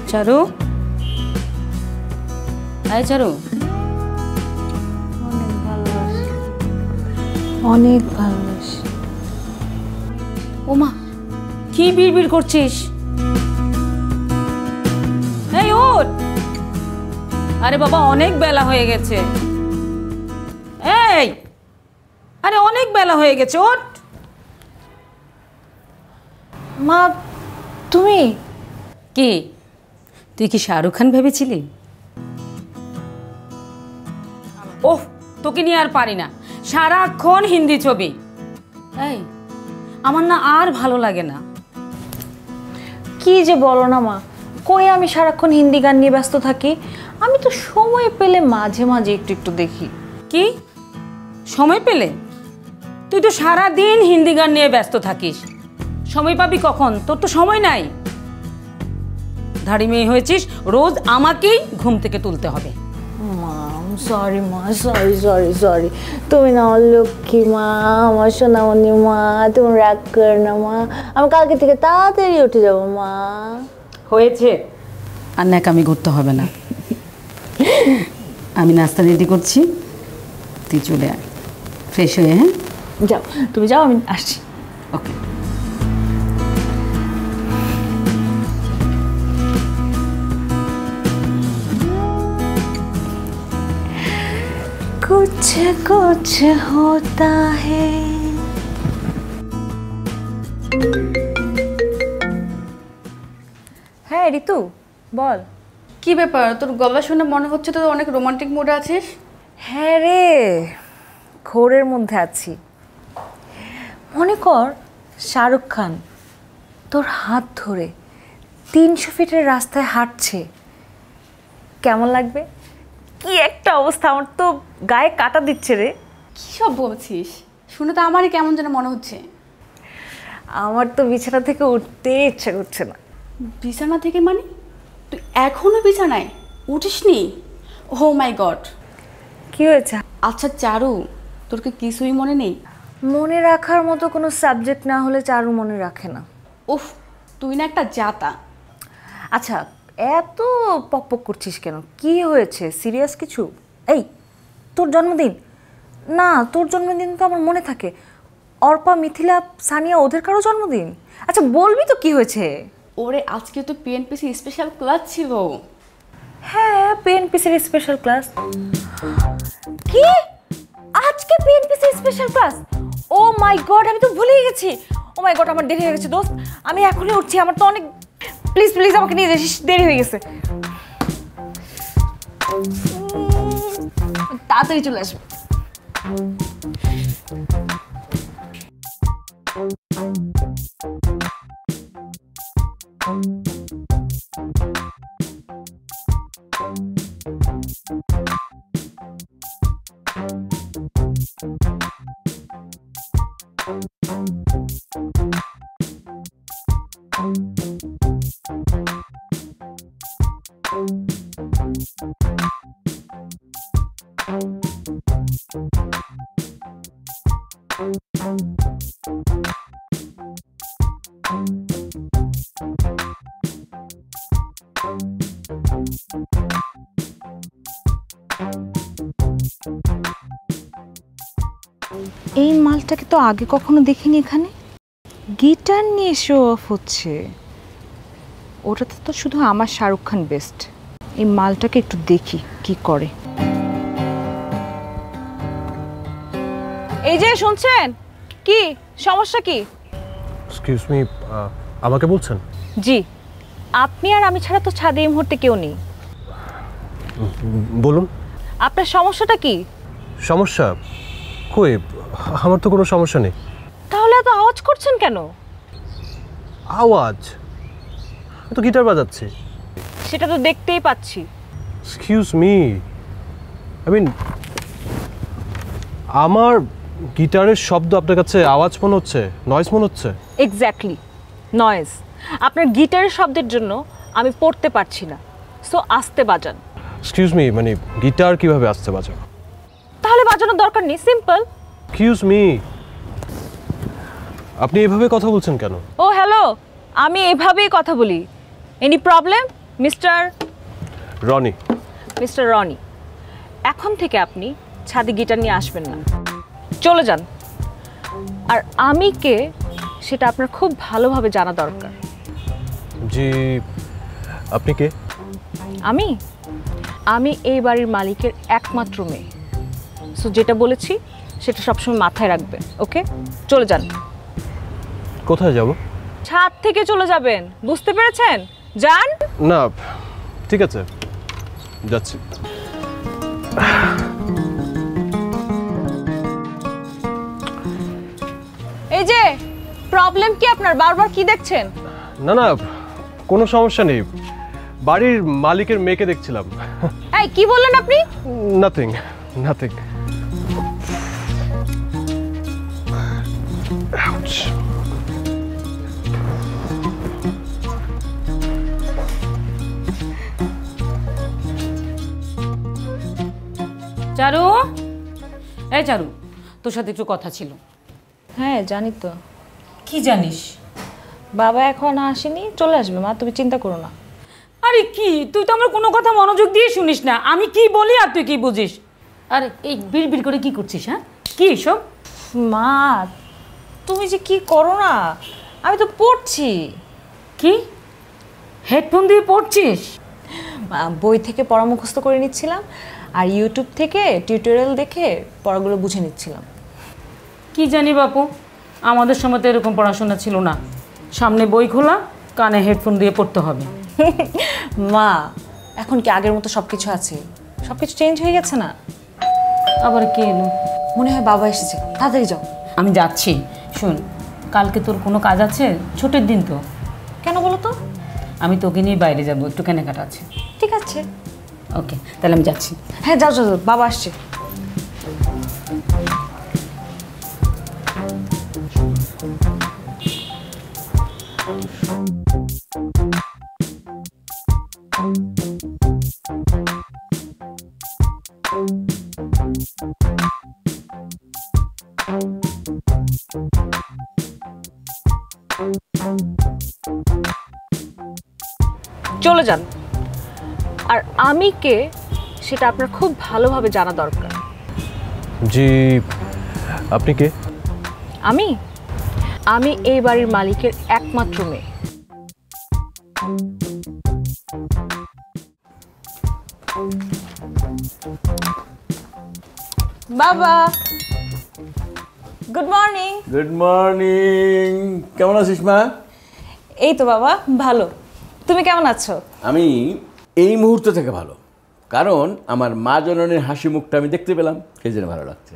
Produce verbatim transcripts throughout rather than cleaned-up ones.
চারু, আয় চারু। অনেক ভালোবাসি, অনেক ভালোবাসি। ওমা, কি বিড়বিড় করছিস? এই ওঠ। আরে বাবা, অনেক বেলা হয়ে গেছে। এই, আরে অনেক বেলা হয়ে গেছে, ওঠ। মা, তুমি কি, তুই কি শাহরুখ খান ভেবেছিলি? ওহ, তোকে নিয়ে আর পারি না, সারাক্ষণ হিন্দি ছবি। এই, আমার না আর ভালো লাগে না। কি যে বলো না মা, কই আমি সারাক্ষণ হিন্দি গান নিয়ে ব্যস্ত থাকি? আমি তো সময় পেলে মাঝে মাঝে একটু একটু দেখি। কি সময় পেলে? তুই তো সারা দিন হিন্দি গান নিয়ে ব্যস্ত থাকিস, সময় পাবি কখন? তোর তো সময় নাই। ধাড়ি মেয়ে হয়েছিস, রোজ আমাকেই ঘুম থেকে তুলতে হবে। মা সরি মা, সরি সরি সরি। তুমি না আমার লক্ষ্মী মা, আমার সোনামণি মা, তুমি রাগ কর না মা। আমি কালকে থেকে তাড়াতাড়ি উঠে যাবো মা। হয়েছে, আর ন্যাকামি করতে হবে না। আমি নাস্তা রেডি করছি, তুই চলে আয় ফ্রেশ হয়ে। হ্যাঁ, যাও, তুমি যাও, আমি আসছি। ওকে। कुछ कुछ होता है। হ্যাঁ ঋতু, বল। কি ব্যাপার, তোর গলা শুনে মনে হচ্ছে তো অনেক রোমান্টিক মুডে আছিস। হ্যাঁ রে, ঘোরের মধ্যে আছি। মনে কর শাহরুখ খান তোর হাত ধরে তিনশো ফিটের রাস্তায় হাঁটছে, কেমন লাগবে? কি একটা অবস্থা, আমার তো গায়ে কাটা দিচ্ছে রে। কি সব বলছিস? শুনে তো আমারই কেমন যেন মনে হচ্ছে। আমার তো বিছানা থেকে উঠতে ইচ্ছা করছে না। বিছানা থেকে মানে? তুই এখনো বিছানায় উঠিসনি? ও মাই গড, কি হয়েছে? আচ্ছা চারু, তোর কি কিছুই মনে নেই? মনে রাখার মতো কোনো সাবজেক্ট না হলে চারু মনে রাখে না। উফ, তুই না একটা জাতা। আচ্ছা, এত পকপক করছিস কেন? কি হয়েছে? সিরিয়াস কিছু? এই, তোর জন্মদিন না? তোর জন্মদিন তো আমার মনে থাকে। অর্পা, মিথিলা, সানিয়া, ওদের কারো জন্মদিন। আচ্ছা বলবি তো কি হয়েছে? ওরে, আজকে তো পিএনপিসি স্পেশাল ক্লাস ছিল। হ্যাঁ, পিএনপিসির স্পেশাল ক্লাস। কি, আজকে PNPC special class? Oh my god, আমি তো ভুলেই গেছি। ও মাই গড, আমার দেরি হয়ে গেছে দোস্ত। আমি এখনই উঠছি, আমার তো অনেক, প্লিজ প্লিজ আমাকে নিয়ে যাস, দেরি হয়ে গেছে। তাড়াতাড়ি চলে আসবে। এই মালটাকে তো আগে কখনো দেখিনি এখানে। গিটার নিয়ে শো অফ হচ্ছে। ওটাতে তো শুধু আমার শাহরুখ খান বেস্ট। এই মালটাকে একটু দেখি কি করে। এই যে শুনছেন, কি সমস্যা? কি? এক্সকিউজ মি, আমাকে বলছেন? জি, আপনি আর আমি ছাড়া তো ছাদে এই মুহূর্তে কেউ নেই। বলুন, আপনার সমস্যাটা কি? সমস্যা কই? আমার তো কোনো সমস্যা নেই। তাহলে এত আওয়াজ করছেন কেন? আওয়াজ? আমি তো গিটার বাজাচ্ছি। সেটা তো দেখতেই পাচ্ছি। এক্সকিউজ মি, আই মিন আমার গিটারের শব্দ আপনার কাছে আওয়াজ মনে হচ্ছে, নয়েজ মনে হচ্ছে? Exactly, noise. আপনার গিটারের শব্দের জন্য আমি পড়তে পারছি না, সো আস্তে বাজান। এক্সকিউজ মি, মানে গিটার কিভাবে আস্তে বাজাবো? তাহলে বাজানোর দরকার নেই, সিম্পল। এক্সকিউজ মি, আপনি এভাবে কথা বলছেন কেন? ও হ্যালো, আমি এভাবেই কথা বলি। Any problem? Mister Roni. Mister Roni, এখন থেকে আপনি ছাদে গিটার নিয়ে আসবেন না, চলে যান। আর আমি কে সেটা আপনার খুব ভালোভাবে জানা দরকার। জি, আপনি কে? আমি আমি এই বাড়ির মালিকের একমাত্র মেয়ে। সো যেটা বলেছি সেটা সবসময় মাথায় রাখবেন, ওকে? চলে যান। কোথায় যাব? ছাদ থেকে চলে যাবেন, বুঝতে পেরেছেন? যান। না, ঠিক আছে, যাচ্ছি। এই যে প্রবলেম কি আপনার? বারবার কি দেখছেন? না না, কোনো সমস্যা নেই, বাড়ির মালিকের মেয়েকে দেখছিলাম। এই কি বললেন আপনি? Nothing nothing. চারু, এই চারু, তোর সাথে একটু কথা ছিল। হ্যাঁ জানি তো। কি জানিস? বাবা এখন আসেনি, চলে আসবে মা, তুমি চিন্তা করো না। আরে কি, তুই তো আমার কোনো কথা মনোযোগ দিয়ে শুনিস না। আমি কি বলি আর তুই কি বুঝিস? আরে এই বিড় বিড় করে কি করছিস? হ্যাঁ, কি এসব? মা তুমি যে কি করো না, আমি তো পড়ছি। কি হেডফোন দিয়ে পড়ছিস? বই থেকে পড়া মুখস্থ করে নিচ্ছিলাম, আর ইউটিউব থেকে টিউটোরিয়াল দেখে পড়াগুলো বুঝে নিচ্ছিলাম। কি জানি বাপু, আমাদের সময় তো এরকম পড়াশোনা ছিল না। সামনে বই খোলা, কানে হেডফোন দিয়ে পড়তে হবে। মা এখন কি আগের মতো সব কিছু আছে? সব কিছু চেঞ্জ হয়ে গেছে না? আবার কে এলো? মনে হয় বাবা এসেছে, তাড়াতাড়ি যাও। আমি যাচ্ছি। শোন, কালকে তোর কোনো কাজ আছে? ছুটির দিন তো। কেন বলো তো? আমি তোকে নিয়ে বাইরে যাবো, একটু কেনাকাটা আছে। ঠিক আছে। ওকে, তাহলে আমি যাচ্ছি। হ্যাঁ যাও যাও, বাবা আসছে। চলে যান। আর আমি কে সেটা আপনার খুব ভালোভাবে জানা দরকার। জি, আপনি কে? আমি আমি এই বাড়ির মালিকের একমাত্র মেয়ে। বাবা, গুড মর্নিং। Good morning. কেমন আছিস মা? এই তো বাবা ভালো, তুমি কেমন আছো? আমি এই মুহূর্ত থেকে ভালো, কারণ আমার মা জননীর হাসি মুখটা আমি দেখতে পেলাম, সেই জন্য ভালো লাগছে।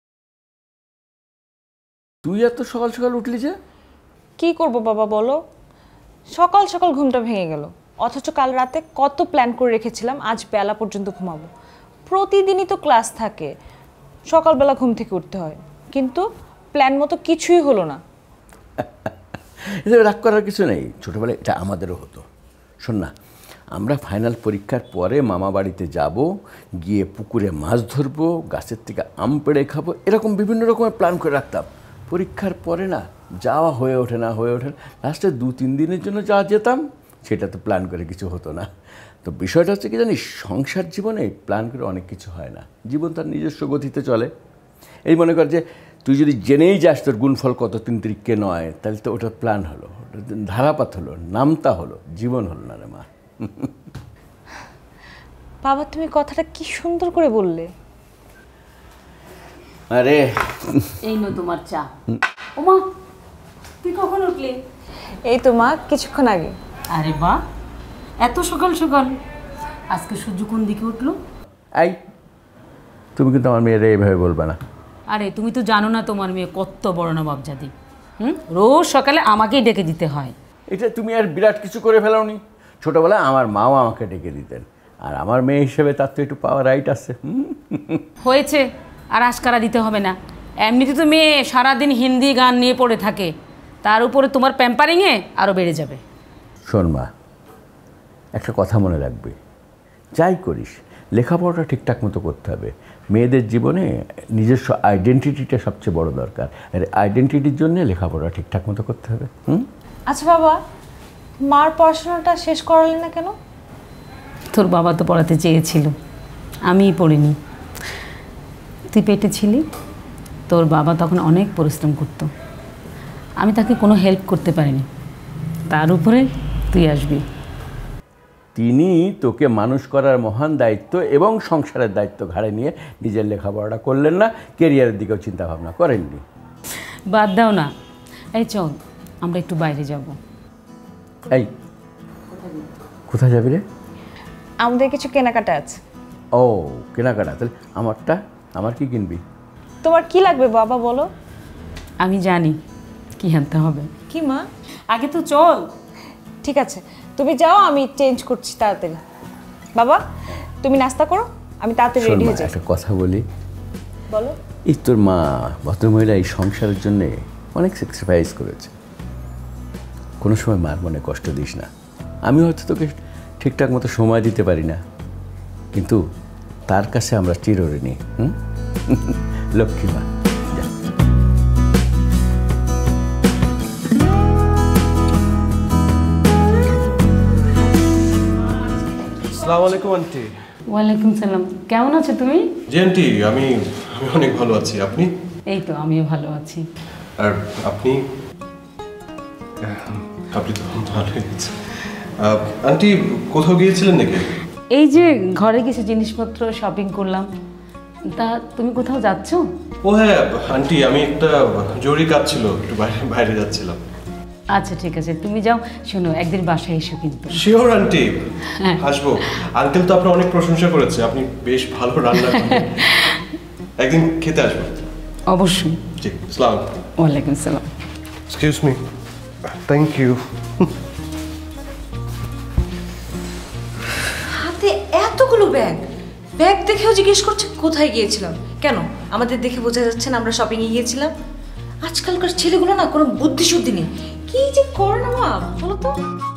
তুই এত সকাল সকাল উঠলি যে? কি করব বাবা বলো, সকাল সকাল ঘুমটা ভেঙে গেল। অথচ কাল রাতে কত প্ল্যান করে রেখেছিলাম আজ বেলা পর্যন্ত ঘুমাবো। প্রতিদিনই তো ক্লাস থাকে, সকালবেলা ঘুম থেকে উঠতে হয়, কিন্তু প্ল্যান মতো কিছুই হলো না। এতে রাগ করার কিছু নেই, ছোটোবেলায় এটা আমাদেরও হতো। শোন না, আমরা ফাইনাল পরীক্ষার পরে মামা বাড়িতে যাব, গিয়ে পুকুরে মাছ ধরবো, গাছের থেকে আম পেড়ে খাবো, এরকম বিভিন্ন রকমের প্ল্যান করে রাখতাম। পরীক্ষার পরে না যাওয়া হয়ে ওঠে না হয়ে ওঠে লাস্টে দু তিন দিনের জন্য যা যেতাম সেটা তো প্ল্যান করে কিছু হতো না। তো বিষয়টা হচ্ছে কি জানিস, সংসার জীবনে প্ল্যান করে অনেক কিছু হয় না, জীবন তার নিজস্ব গতিতে চলে। এই মনে কর যে তুই যদি জেনেই যাস তোর গুণফল কত তিন তিরিককে নয়, তাহলে তো ওটা প্ল্যান হলো, ওটা ধারাপাত হলো, নামতা হলো, জীবন হলো না রে মা। বাবা তুমি কথাটা কি সুন্দর করে বললে। আরে এই নো তোমার চা। ওমা, তুই কখন উঠলি? এই তো মা কিছুক্ষণ আগে। আরে বাহ, এত সকাল সকাল! আজকে সূর্য কোন দিকে উঠলো? এই তুমি কিন্তু আমার মেয়েরা এইভাবে বলবে না। আরে তুমি তো জানো না তোমার মেয়ে কত বড় না বাপজাদি। হুম, রোজ সকালে আমাকেই ডেকে দিতে হয়। এটা তুমি আর বিরাট কিছু করে ফেলাওনি। ছোটোবেলায় আমার মাও আমাকে ডেকে দিতেন, আর আমার মেয়ে হিসেবে তার তো একটু পাওয়ার রাইট আছে। হয়েছে, আর আশকারা দিতে হবে না। এমনিতে তো মেয়ে সারাদিন হিন্দি গান নিয়ে পড়ে থাকে, তার উপরে তোমার প্যাম্পারিংয়ে আরও বেড়ে যাবে। শোন মা, একটা কথা মনে রাখবে, যাই করিস লেখাপড়াটা ঠিকঠাক মতো করতে হবে। মেয়েদের জীবনে নিজস্ব আইডেন্টিটিটা সবচেয়ে বড় দরকার, আর আইডেন্টিটির জন্য লেখাপড়া ঠিকঠাক মতো করতে হবে। হুম আচ্ছা বাবা, মার পড়াশোনাটা শেষ করালেন না কেন? তোর বাবা তো পড়াতে চেয়েছিল, আমিই পড়িনি। তুই পেটে ছিলি, তোর বাবা তখন অনেক পরিশ্রম করত, আমি তাকে কোনো হেল্প করতে পারিনি, তার উপরে তুই আসবি। তিনি তোকে মানুষ করার মহান দায়িত্ব এবং সংসারের দায়িত্ব ঘাড়ে নিয়ে নিজের লেখাপড়াটা করলেন না, কেরিয়ারের দিকেও চিন্তা ভাবনা করেননি। বাদ দাও না, এই চল আমরা একটু বাইরে যাব। এই কোথায় যাবি রে? আমাদের কিছু কেনাকাটা আছে। ও কেনাকাটা, তাহলে আমারটা, আমার কি কিনবি? তোমার কি লাগবে বাবা বলো? আমি জানি কি আনতে হবে। কি মা? আগে তো চল। ঠিক আছে, তুমি যাও, আমি চেঞ্জ করছি তাড়াতাড়ি। বাবা তুমি নাস্তা করো, আমি তাড়াতাড়ি শোন রেডি মা, হয়ে যাই। একটা কথা বলি। বলো। এই তোর মা ভদ্রমহিলা এই সংসারের জন্যে অনেক স্যাক্রিফাইস করেছে, কোনো সময় মার মনে কষ্ট দিস না। আমি হয়তো তোকে ঠিকঠাক মতো সময় দিতে পারি না, কিন্তু তার কাছে আমরা চিরঋণী। হুম লক্ষ্মী মা। যা। আসসালামু আলাইকুম আন্টি। ওয়ালাইকুম সালাম, কেমন আছো তুমি? জি আন্টি, আমি আমি অনেক ভালো আছি। আপনি? এই তো আমিও ভালো আছি। আর আপনি? আপনি তো ভালোই আছেন। আন্টি কোথাও গিয়েছিলেন নাকি? এই যে ঘরে কিছু জিনিসপত্র শপিং করলাম। তা তুমি কোথাও যাচ্ছ? ও হ্যাঁ আন্টি, আমি একটা জরুরি কাজ ছিল, একটু বাইরে বাইরে যাচ্ছিলাম। আচ্ছা ঠিক আছে, তুমি যাও। শোনো, একদিন বাসায় এসো কিন্তু। শিওর আন্টি, হ্যাঁ। আসবো। আঙ্কেল তো আপনার অনেক প্রশংসা করেছে, আপনি বেশ ভালো রান্না করেন। একদিন খেতে আসবো। অবশ্যই। জি, আসসালাম। ওয়ালাইকুম সালাম। Excuse me. Thank you. হাতে এতগুলো ব্যাগ, ব্যাগ দেখেও জিজ্ঞেস করছে কোথায় গিয়েছিলাম। কেন আমাদের দেখে বোঝা যাচ্ছে না আমরা শপিংয়ে গিয়েছিলাম? আজকালকার ছেলেগুলো না কোনো বুদ্ধি শুদ্ধি নেই, কি যে করে না মা বলো তো।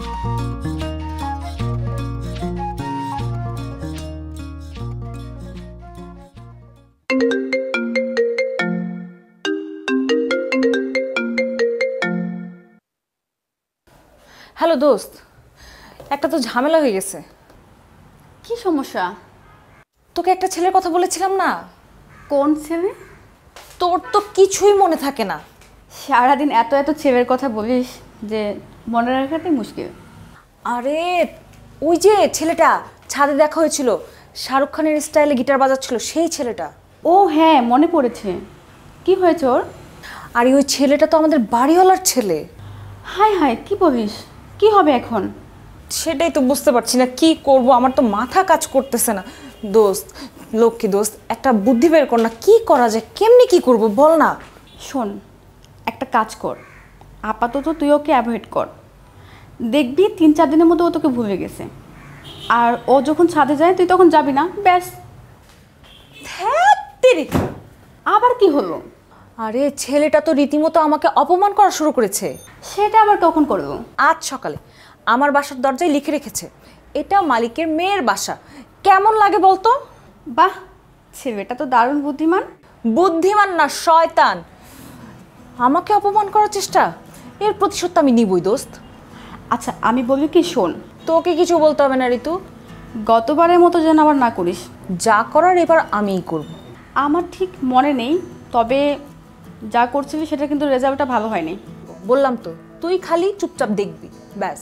হ্যালো দোস্ত, একটা তো ঝামেলা হয়ে গেছে। কি সমস্যা? তোকে একটা ছেলের কথা বলেছিলাম না? কোন ছেলে? তোর তো কিছুই মনে থাকে না। সারাদিন এত এত ছেলের কথা বলিস যে মনে রাখাটাই মুশকিল। আরে ওই যে ছেলেটা ছাদে দেখা হয়েছিল, শাহরুখ খানের স্টাইলে গিটার বাজাচ্ছিল, সেই ছেলেটা। ও হ্যাঁ, মনে পড়েছে। কি হয়েছে ওর? আরে ওই ছেলেটা তো আমাদের বাড়িওয়ালার ছেলে। হাই হাই, কি বলিস? কি হবে এখন? সেটাই তো বুঝতে পারছি না কি করব, আমার তো মাথা কাজ করতেছে না। দোস্ত, লক্ষ্মী দোস্ত, একটা বুদ্ধি বের কর না, কি করা যায়, কেমনি কি করব বল না। শোন, একটা কাজ কর, আপাতত তুই ওকে অ্যাভয়েড কর, দেখবি তিন চার দিনের মধ্যে ও তোকে ভুলে গেছে। আর ও যখন ছাদে যায় তুই তখন যাবি না, ব্যাস। ধ্যাৎ তেরি। আবার কি হলো? আরে ছেলেটা তো রীতিমতো আমাকে অপমান করা শুরু করেছে। সেটা আবার কখন করলো? আজ সকালে আমার বাসার দরজায় লিখে রেখেছে, এটা মালিকের মেয়ের বাসা। কেমন লাগে বলতো? বাহ, ছেলেটা তো দারুণ বুদ্ধিমান। বুদ্ধিমান না, শয়তান। আমাকে অপমান করার চেষ্টা, এর প্রতিশোধ আমি নিবই দোস্ত। আচ্ছা আমি বলি কি, শোন, তোকে কিছু বলতে হবে না ঋতু, গতবারের মতো যেন আবার না করিস। যা করার এবার আমিই করব। আমার ঠিক মনে নেই, তবে যা করছিলি সেটা কিন্তু রেজাল্টটা ভালো হয়নি। বললাম তো, তুই খালি চুপচাপ দেখবি, ব্যাস।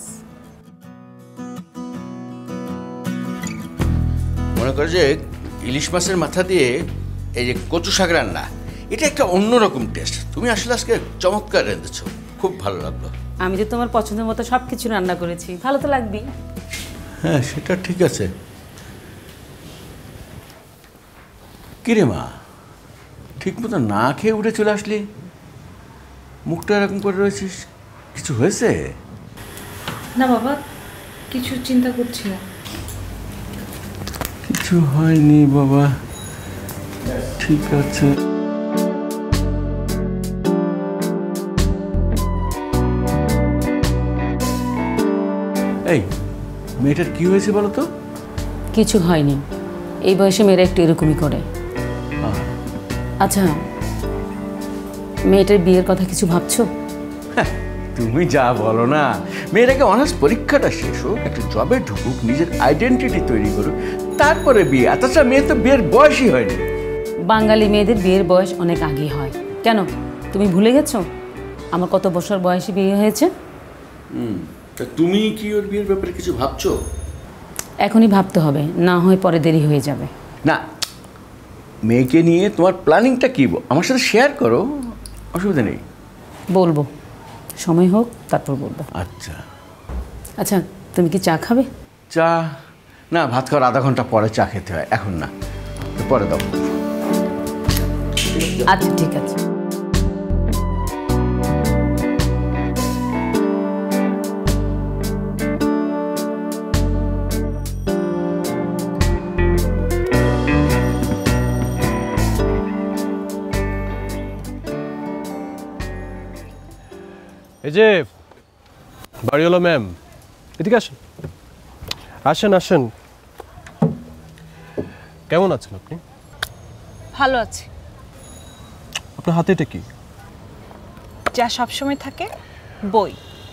মনে করো যে ইলিশ মাছের মাথা দিয়ে এই যে কচু শাক রান্না, এটা একটা অন্যরকম টেস্ট। তুমি আসলে আজকে চমৎকার রেঁধেছো, খুব ভালো লাগলো। আমি তো তোমার পছন্দের মতো সব কিছু রান্না করেছি, ভালো তো লাগবেই। হ্যাঁ সেটা ঠিক আছে। কিরে মা, ঠিক মতো না খেয়ে উঠে চলে আসলি, মুখটা এরকম করে রয়েছিস, কিছু হয়েছে? না বাবা, কিছু চিন্তা করছি না। কিছু হয়নি বাবা, ঠিক আছে। এই মেয়েটার কি হয়েছে বলো তো? কিছু হয়নি, এই বয়সে মেয়েরা একটু এরকমই করে। আচ্ছা, মেয়েটার বিয়ের কথা কিছু ভাবছো? হ্যাঁ, তুমি যা বলো না, মেয়েটাকে অনার্স পরীক্ষাটা শেষ হোক, একটা জবে ঢুকুক, নিজের আইডেন্টিটি তৈরি করুক, তারপরে বিয়ে। তাছাড়া মেয়ে তো বিয়ের বয়সই হয়নি। বাঙালি মেয়েদের বিয়ের বয়স অনেক আগে হয়। কেন, তুমি ভুলে গেছো আমার কত বছর বয়সে বিয়ে হয়েছে? হুম, তা তুমি কি ওর বিয়ের ব্যাপারে কিছু ভাবছো? এখনই ভাবতে হবে, না হয় পরে দেরি হয়ে যাবে। না, মেয়েকে নিয়ে তোমার প্ল্যানিংটা কী আমার সাথে শেয়ার করো, অসুবিধা নেই। বলবো, সময় হোক তারপর বলবো। আচ্ছা আচ্ছা, তুমি কি চা খাবে? চা না, ভাত খাওয়ার আধা ঘন্টা পরে চা খেতে হয়, এখন না, পরে দাও। আচ্ছা ঠিক আছে। এই যে বাড়িওয়ালা ম্যাম, এদিকে আসেন আসেন আসেন। কেমন আছেন আপনি? ভালো আছি। আপনার হাতে এটা কি? যা সবসময় থাকে, বই।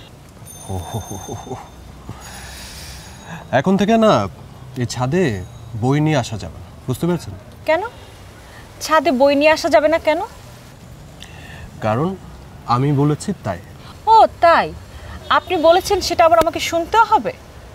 এখন থেকে না এই ছাদে বই নিয়ে আসা যাবে না, বুঝতে পেরেছেন? কেন ছাদে বই নিয়ে আসা যাবে না কেন? কারণ আমি বলেছি তাই। ও তাই? আপনি বলেছেন সেটা আবার আমাকে শুনতেও হবে?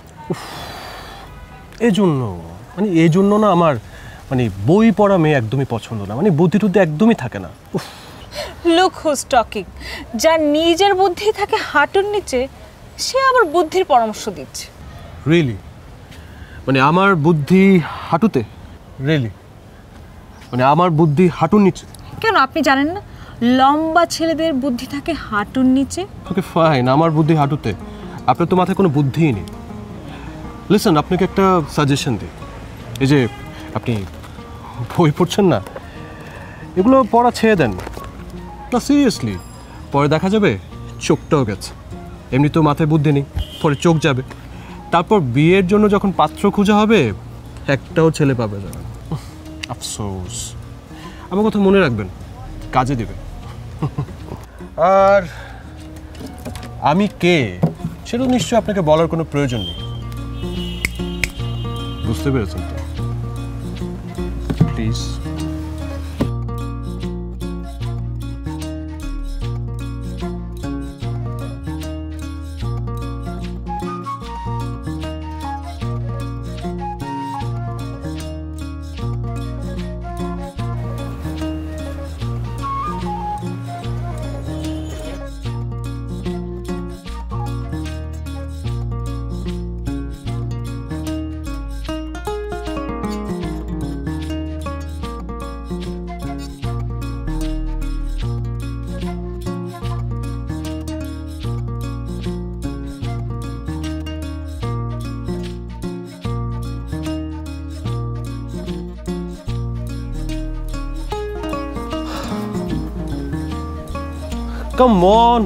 এই জন্য মানে এই জন্য না আমার মানে বই পড়া মেয়ে একদমই পছন্দ না, মানে বুদ্ধি টুদ্ধি একদমই থাকে না। Look who's talking. যার নিজের বুদ্ধি থাকে হাঁটুর নিচে, সে আবার বুদ্ধির পরামর্শ দিচ্ছে। রিয়েলি? মানে আমার বুদ্ধি হাঁটুতে? রিয়েলি? মানে আমার বুদ্ধি হাঁটুর নিচে? কেন আপনি জানেন না লম্বা ছেলেদের বুদ্ধি থাকে হাঁটুর নিচে? ওকে ফাইন, আমার বুদ্ধি হাঁটুতে, আপনার তো মাথায় কোনো বুদ্ধিই নেই। লিসেন, আপনাকে একটা সাজেশন দিই। এই যে আপনি বই পড়ছেন না, এগুলো পড়া ছেড়ে দেন না, সিরিয়াসলি। পরে দেখা যাবে চোখটাও গেছে, এমনি তো মাথায় বুদ্ধি নেই, পরে চোখ যাবে। তারপর বিয়ের জন্য যখন পাত্র খোঁজা হবে, একটাও ছেলে পাবে যাবে। আফসোস। আমার কথা মনে রাখবেন, কাজে দেবে। আর আমি কে সেটা নিশ্চয়ই আপনাকে বলার কোনো প্রয়োজন নেই, বুঝতে পেরেছেন তো? প্লিজ। Come on.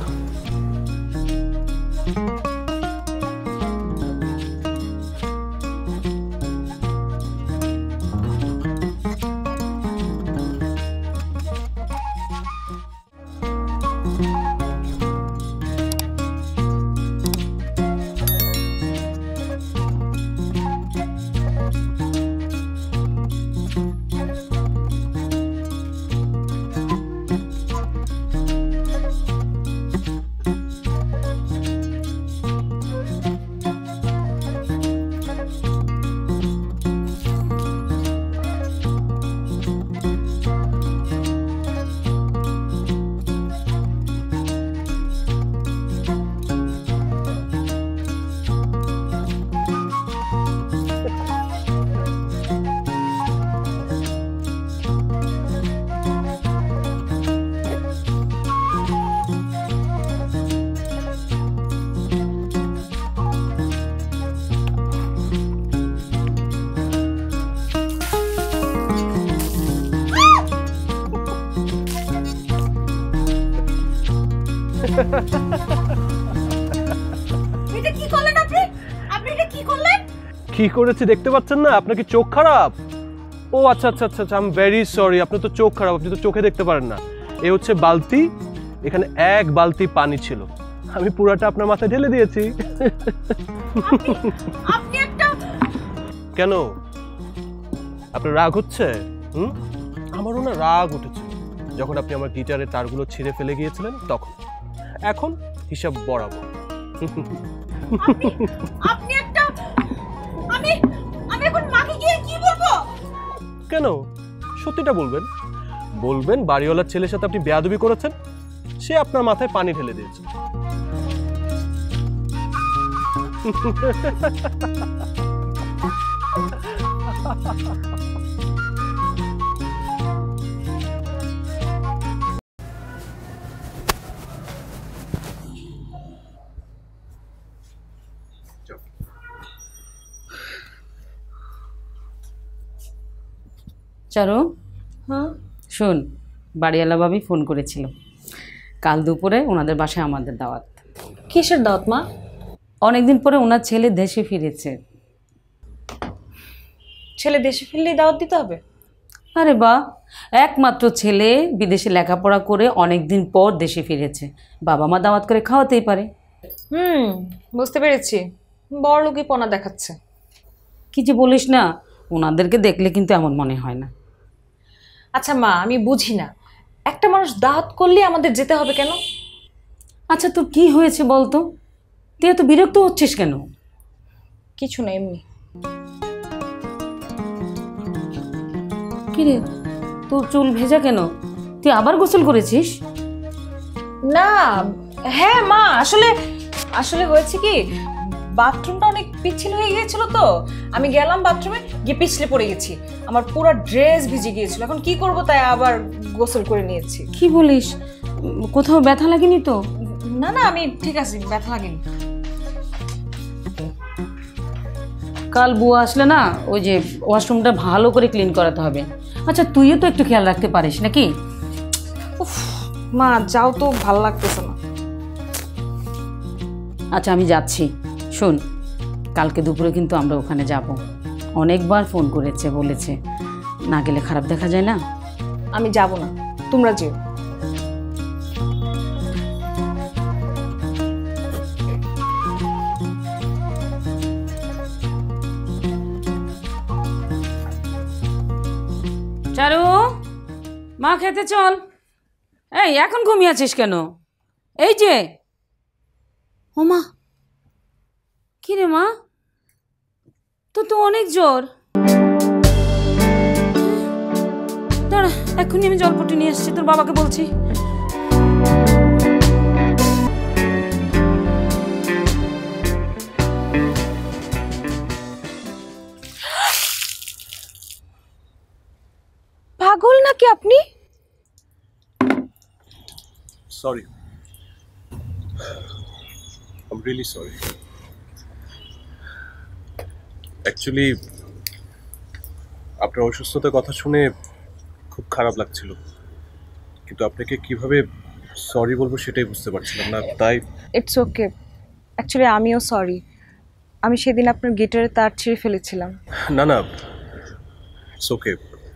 এটা কি করলেন আপনি? আপনি এটা কি করলেন? কি করেছি দেখতে পাচ্ছেন না? আপনার কি চোখ খারাপ? ও আচ্ছা আচ্ছা আচ্ছা আচ্ছা, আই এম ভেরি সরি, আপনার তো চোখ খারাপ, আপনি তো চোখে দেখতে পারেন না। এ হচ্ছে বালতি, এখানে এক বালতি পানি ছিল, আমি পুরাটা আপনার মাথায় ঢেলে দিয়েছি। আপনি একটা কেন আপনার রাগ হচ্ছে? হুম, আমারও না রাগ উঠেছে যখন আপনি আমার গিটারের তারগুলো ছিঁড়ে ফেলে গিয়েছিলেন তখন। এখন হিসাব বরাবর। আপনি একটা আমি আমি এখন মাকে গিয়ে কি বলবো? কেন, সত্যিটা বলবেন। বলবেন বাড়িওয়ালার ছেলের সাথে আপনি বেয়াদবি করেছেন, সে আপনার মাথায় পানি ঢেলে দিয়েছে। চারু, হ্যাঁ শোন, বাড়িওয়ালা ভাবি ফোন করেছিল, কাল দুপুরে ওনাদের বাসায় আমাদের দাওয়াত। কিসের দাওয়াত মা? অনেকদিন পরে ওনার ছেলে দেশে ফিরেছে। ছেলে দেশে ফিরলেই দাওয়াত দিতে হবে? আরে বাহ, একমাত্র ছেলে বিদেশে লেখাপড়া করে অনেক দিন পর দেশে ফিরেছে, বাবা মা দাওয়াত করে খাওয়াতেই পারে। হুম, বুঝতে পেরেছি, বড়লোকি পনা দেখাচ্ছে। কি যে বলিস না, ওনাদেরকে দেখলে কিন্তু এমন মনে হয় না। আচ্ছা মা, আমি বুঝি না, একটা মানুষ দাওয়াত করলে আমাদের যেতে হবে কেন? আচ্ছা তোর কি হয়েছে বলতো, তুই এত বিরক্ত হচ্ছিস কেন? কিছু না, এমনি। কিরে, তোর চুল ভেজা কেন? তুই আবার গোসল করেছিস? না, হ্যাঁ মা, আসলে আসলে হয়েছে কি, বাথরুমটা অনেক পিচ্ছিল হয়ে গিয়েছিল, তো আমি গেলাম বাথরুমে গিয়ে পিছলে পড়ে গেছি, আমার পুরো ড্রেস ভিজে গিয়েছিল, এখন কি করব তাই আবার গোসল করে নিয়েছি। কি বলিস, কোথাও ব্যথা লাগেনি তো? না না, আমি ঠিক আছি, ব্যথা লাগেনি। কাল বুয়া আসলে না, ওই যে ওয়াশরুমটা ভালো করে ক্লিন করাতে হবে। আচ্ছা তুইও তো একটু খেয়াল রাখতে পারিস নাকি? উফ মা, যাও তো, ভালো লাগতেছে না। আচ্ছা আমি যাচ্ছি, শোন, কালকে দুপুরে কিন্তু আমরা ওখানে যাব। অনেকবার ফোন করেছে, বলেছে না গেলে খারাপ দেখা যায় না। আমি যাব না, তোমরা যেও। চারু, মা খেতে চল। এই এখন ঘুমিয়ে আছিস কেন? এই যে, ও মা, কি রে মা, তো তো অনেক জ্বর। দাঁড়া, এক্ষুনি আমি জলপট্টি নিয়ে আসছি, তোর বাবাকে বলছি। পাগল নাকি আপনি? Sorry, I am really sorry. Actually আপনার অসুস্থতার কথা শুনে খুব খারাপ লাগছিল, কিন্তু আপনাকে কিভাবে সরি বলবো সেটাই বুঝতে পারছিলাম না, তাই। ইটস ওকে, অ্যাকচুয়ালি আমিও সরি, আমি সেদিন আপনার গিটারের তার ছিঁড়ে ফেলেছিলাম। না না, ইটস ওকে,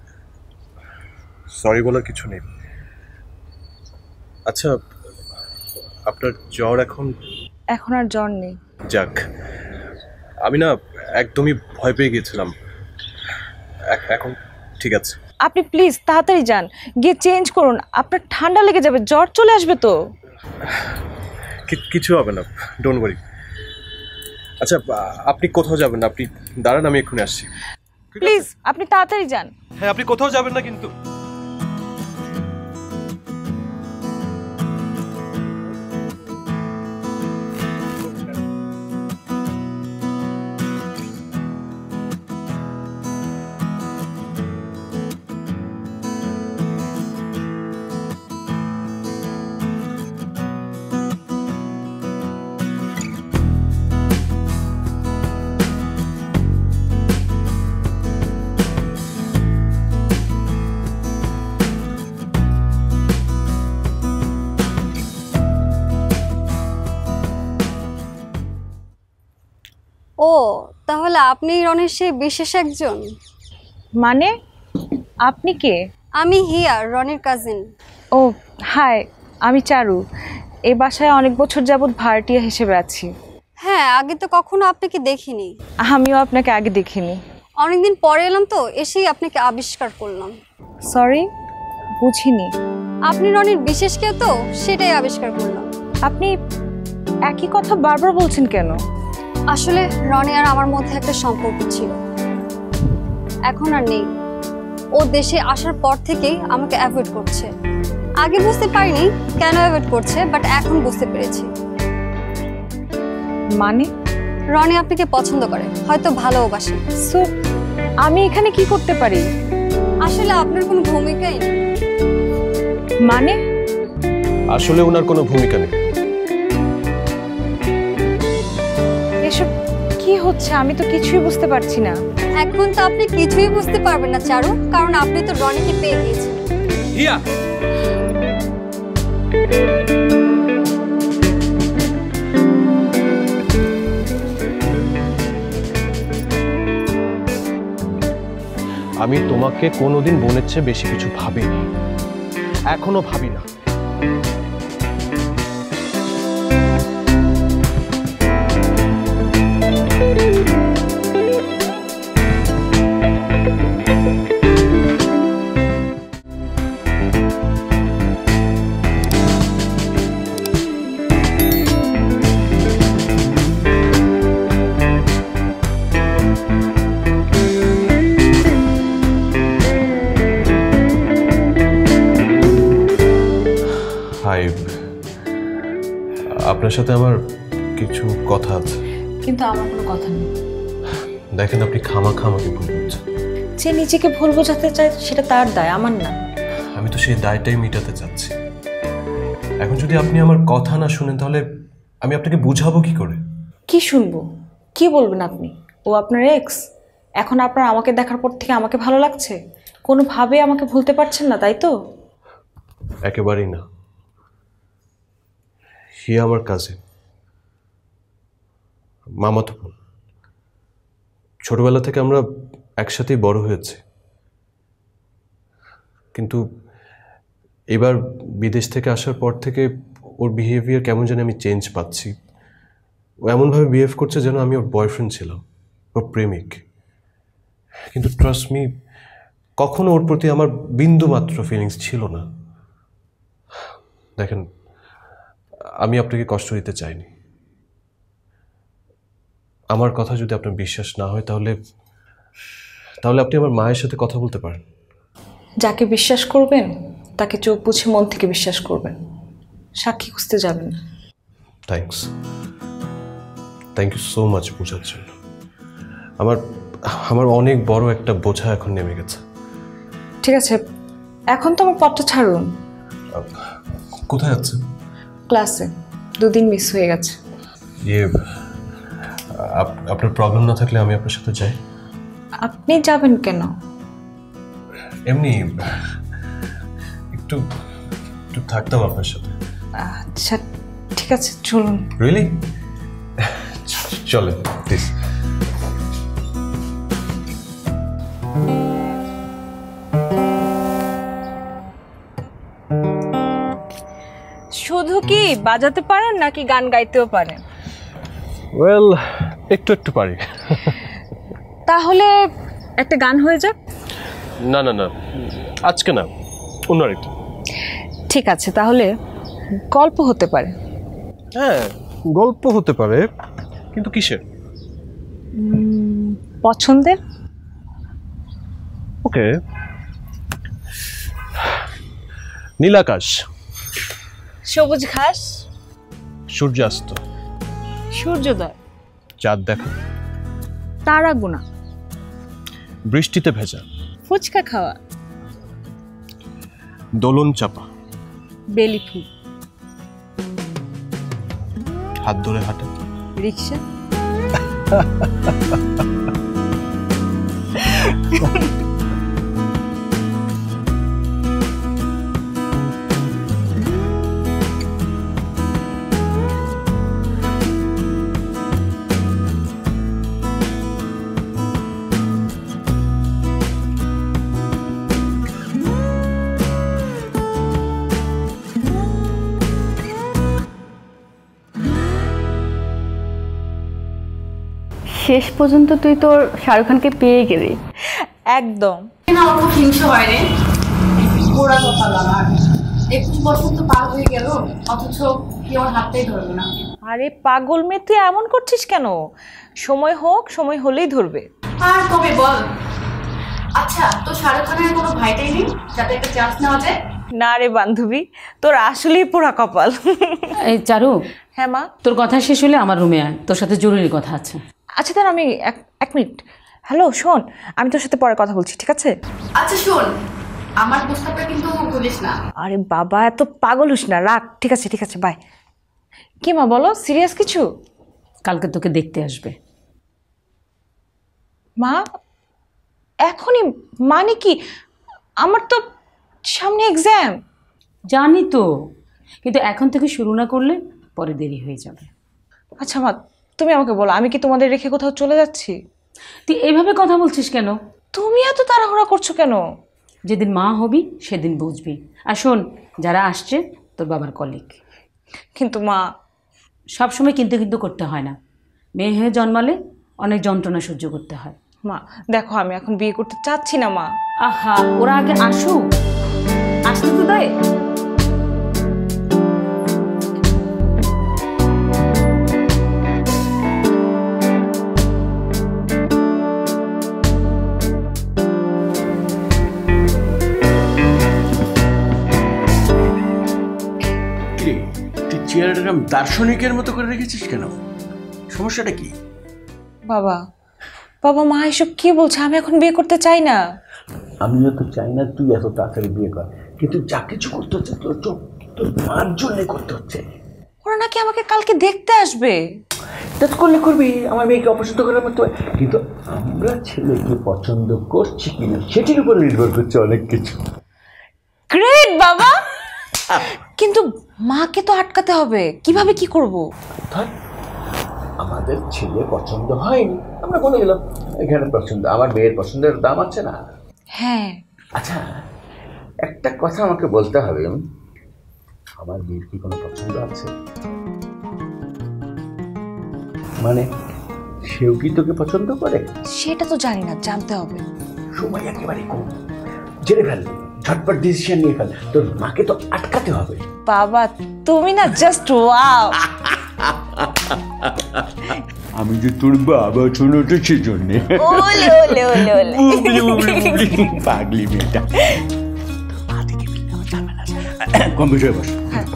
সরি বলার কিছু নেই। আচ্ছা, আপনার জ্বর এখন? এখন আর জ্বর নেই। যাক, আমি না একদমই ভয় পেয়ে গিয়েছিলাম, এ- এখন ঠিক আছে। আপনি প্লিজ তাড়াতাড়ি যান, গিয়ে চেঞ্জ করুন, আপনার ঠান্ডা লেগে যাবে, জ্বর চলে আসবে তো। কি- কিছু হবে না, ডোন্ট ওয়ারি। আচ্ছা, আ- আপনি কোথাও যাবেন না, আপনি দাঁড়ান, আমি এক্ষুনি আসছি। প্লিজ আপনি তাড়াতাড়ি যান। হ্যাঁ, আপনি কোথাও যাবেন না কিন্তু। ও তাহলে আপনি রনের সেই বিশেষ একজন? মানে আপনি কে? আমি হিয়া, রনের কাজিন। ও হাই, আমি চারু। এই বাসায় অনেক বছর যাবৎ ভাড়াটিয়া হিসেবে আছি। হ্যাঁ, আগে তো কখনো আপনাকে দেখিনি। আমিও আপনাকে আগে দেখিনি। অনেকদিন পরে এলাম তো, এসেই আপনাকে আবিষ্কার করলাম। সরি, বুঝিনি। আপনি রনির বিশেষ কেউ তো, সেটাই আবিষ্কার করলাম। আপনি একই কথা বারবার বলছেন কেন? আসলে রনি আর আমার মধ্যে একটা সম্পর্ক ছিল, এখন আর নেই। ও দেশে আসার পর থেকেই আমাকে অ্যাভয়েড করছে। আগে বুঝতে পারিনি কেন অ্যাভয়েড করছে, বাট এখন বুঝতে পেরেছি। মানে? রনি আপনাকে পছন্দ করে, হয়তো ভালোবাসে। সো আমি এখানে কি করতে পারি? আসলে আপনার কোনো ভূমিকাই নেই। মানে? আসলে ওনার কোনো ভূমিকা নেই। এসব কি হচ্ছে? আমি তো কিছুই বুঝতে পারছি না। এখন তো আপনি কিছুই বুঝতে পারবেন না চারু, কারণ আপনি তো রনিকে পেয়ে গিয়েছেন। হিয়া, আমি তোমাকে কোনোদিন বোনের চেয়ে বেশি কিছু ভাবিনি, এখনো ভাবি না। হাই, আপনার সাথে আমার কিছু কথা আছে। কিন্তু আমার কোনো কথা নেই। দেখেন, আপনি খামাখা আমাকে ভুল বুঝছেন। যে নিজেকে ভুল বোঝাতে চায় সেটা তার দায়, আমার না। আমি তো সেই দায়টাই মেটাতে চাচ্ছি। এখন যদি আপনি আমার কথা না শুনেন তাহলে আমি আপনাকে বুঝাবো কি করে? কি শুনবো? কি বলবেন আপনি? ও আপনার এক্স? এখন আপনার আমাকে দেখার পর থেকে আমাকে ভালো লাগছে? কোনোভাবে আমাকে ভুলতে পারছেন না, তাই তো? একেবারেই না। হিয়া আমার কাজিন, মামাতো বোন। ছোটবেলা থেকে আমরা একসাথেই বড় হয়েছি, কিন্তু এবার বিদেশ থেকে আসার পর থেকে ওর বিহেভিয়ার কেমন যেন আমি চেঞ্জ পাচ্ছি। ও এমনভাবে বিহেভ করছে যেন আমি ওর বয়ফ্রেন্ড ছিলাম, ওর প্রেমিক। কিন্তু ট্রাস্ট মি, কখনো ওর প্রতি আমার বিন্দু মাত্র ফিলিংস ছিল না। দেখেন, আমি আপনাকে কষ্ট দিতে চাইনি। আমার কথা যদি আপনার বিশ্বাস না হয় তাহলে তাহলে আপনি আমার মায়ের সাথে কথা বলতে পারেন। যাকে বিশ্বাস করবেন তাকে চোখ বুঝে মন থেকে বিশ্বাস করবেন, সাক্ষী খুঁজতে যাবেন। Thanks, thank you so much বোঝার জন্য। আমার আমার অনেক বড় একটা বোঝা এখন নেমে গেছে। ঠিক আছে, এখন তো আমার পথটা ছাড়ুন। কোথায় যাচ্ছে? ক্লাসে। দুদিন মিস হয়ে গেছে। ইয়ে, আপনার প্রবলেম না থাকলে আমি আপনার সাথে যাই। আপনি যাবেন কেন? এমনি একটু একটু থাকতাম আপনার সাথে। আচ্ছা ঠিক আছে, চলুন। রিয়েলি? চলেন প্লিজ। শুধু কি বাজাতে পারেন নাকি গান গাইতেও পারেন? ওয়েল, একটু একটু পারি। তাহলে একটা গান হয়ে যাক। না না না, আজকে না, অন্য আরেকটা। ঠিক আছে, তাহলে গল্প হতে পারে। হ্যাঁ, গল্প হতে পারে, কিন্তু কিসের? পছন্দের। ওকে। নীলাকাশ, সবুজ ঘাস, সূর্যাস্ত, সূর্যোদয়, চাঁদ দেখা, তারা গোনা, বৃষ্টিতে ভেজা, ফুচকা খাওয়া, দোলন চাপা, বেলি ফুল, হাত ধরে হাঁটা, রিক্সা। শেষ পর্যন্ত তুই তোর শাহরুখ খানকে পেয়ে গেলি। একদম। আমার খুব হিংসা হয় রে, ওরা কথা আমার একুশ বছর তো পার হয়ে গেল, অথচ কেউ আমার হাতটাই ধরবে না। আরে পাগল মেয়ে, তুই এমন করছিস কেন? সময় হোক, সময় হলেই ধরবে। আর কবে বল। আচ্ছা, তো শাহরুখ খানের কোনো ভাইটাই নেই যাতে একটা চান্স নেওয়া যায়? না রে বান্ধবী, তোর আসলেই পোড়া কপাল। এই চারু, হ্যাঁ মা। তোর কথা শেষ হলে আমার রুমে আয়, তোর সাথে জরুরি কথা আছে। আচ্ছা তার আমি এক এক মিনিট। হ্যালো শোন, আমি তোর সাথে পরে কথা বলছি, ঠিক আছে? আচ্ছা শোন, আমার প্রস্তাবটা কিন্তু ভুলিস না। আরে বাবা, এত পাগল হোস না, রাখ। ঠিক আছে ঠিক আছে, বাই। কি মা বলো, সিরিয়াস কিছু? কালকে তোকে দেখতে আসবে। মা এখনই? মানে কি? আমার তো সামনে এক্সাম। জানি তো, কিন্তু এখন থেকে শুরু না করলে পরে দেরি হয়ে যাবে। আচ্ছা মা, তুমি আমাকে বলো, আমি কি তোমাদের রেখে কোথাও চলে যাচ্ছি? তুই এভাবে কথা বলছিস কেন? তুমি এত তাড়াহুড়া করছো কেন? যেদিন মা হবি সেদিন বুঝবি। আর শোন, যারা আসছে তোর বাবার কলিগ। কিন্তু মা, সবসময় কিন্তু কিন্তু করতে হয় না, মেয়ে হয়ে জন্মালে অনেক যন্ত্রণা সহ্য করতে হয়। মা দেখো, আমি এখন বিয়ে করতে চাচ্ছি না মা। আহা, ওরা আগে আসুক, আসতে তো দেয়। তুই চেয়ারটা এরকম দার্শনিকের মতো করে রেখেছিস কেন? সমস্যাটা কি? বাবা বাবা মা এসব কি বলছে? আমি এখন বিয়ে করতে চাই না। আমিও তো চাই না তুই এত তাড়াতাড়ি বিয়ে কর, কিন্তু যা কিছু করতে হচ্ছে তোর চোখ তোর মার জন্য করতে হচ্ছে। ওরা নাকি আমাকে কালকে দেখতে আসবে। তা করলে করবি, আমার মেয়েকে অপছন্দ করার মতো, কিন্তু আমরা ছেলেকে পছন্দ করছি কিনা সেটির উপর নির্ভর করছে অনেক কিছু। গ্রেট বাবা, কিন্তু মাকে তো আটকাতে হবে। কিভাবে কি করব? ধর, আমাদের ছেলে পছন্দ হয়নি, আমরা বলে গেলাম এখানে পছন্দ, আমার মেয়ের পছন্দের দাম আছে না। হ্যাঁ। আচ্ছা, একটা কথা আমাকে বলতে হবে, আমার মেয়ের কি কোনো পছন্দ আছে? মানে সেও কি তোকে পছন্দ করে? সেটা তো জানি না, জানতে হবে। সময় একেবারে কম, জেনে ফেল, ঝটপট ডিসিশন নিয়ে ফেল, তোর মাকে তো আটকাতে হবে। বাবা তুমি না জাস্ট ওয়াও। আমি যে তোর বাবা শোনো তো সেজন্য ওলে ওলে ওলে ওলে পাগলি মেয়েটা। কম বিষয়ে বস।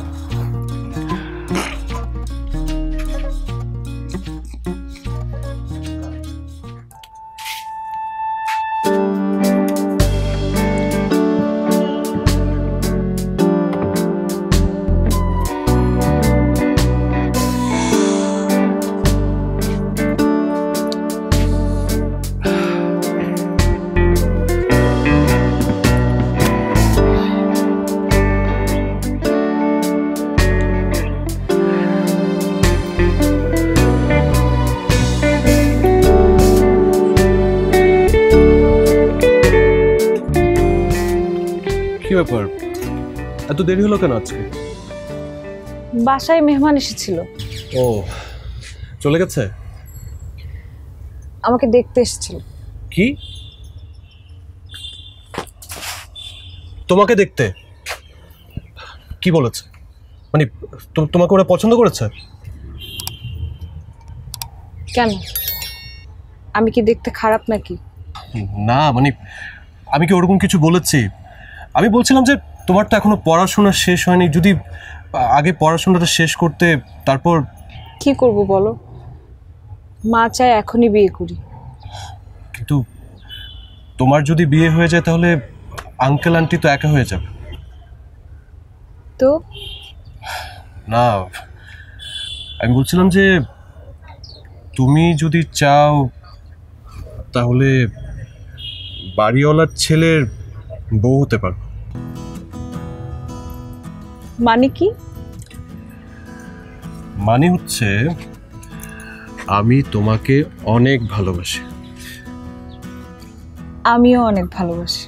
কি ব্যাপার, এত দেরি হলো কেন আজকে? বাসায় মেহমান এসেছিল। ও চলে গেছে? আমাকে দেখতে এসেছিল। কি? তোমাকে দেখতে? কি বলেছে? মানে তো- তোমাকে ওরা পছন্দ করেছে? কেন, আমি কি দেখতে খারাপ নাকি? না মানে আমি কি ওরকম কিছু বলেছি? আমি বলছিলাম যে তোমার তো এখনো পড়াশোনা শেষ হয়নি, যদি আগে পড়াশোনাটা শেষ করতে, তারপর কি করব বলো, মা চায় এখনই বিয়ে করি। কিন্তু তোমার যদি বিয়ে হয়ে যায় তাহলে আঙ্কেল আন্টি তো একা হয়ে যাবে। তো না, আমি বলছিলাম যে তুমি যদি চাও তাহলে বাড়িওয়ালার ছেলের বউ হতে পারো। মানে কি? মানে হচ্ছে আমি তোমাকে অনেক ভালোবাসি। আমিও অনেক ভালোবাসি।